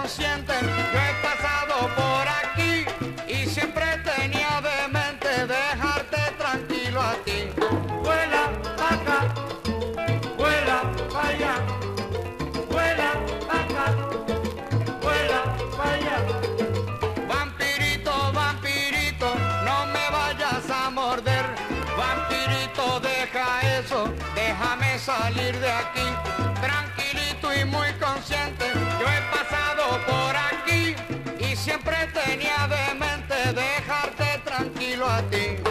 consciente. Yo he pasado por aquí y siempre tenía de mente dejarte tranquilo a ti. Vuela pa' acá, vuela pa' allá, vuela pa' acá, vuela pa' allá. Vampirito, vampirito, no me vayas a morder. Vampirito, deja eso, déjame salir de aquí. Tranquilito y muy consciente, yo he pasado por aquí y siempre tenía de mente dejarte tranquilo a ti.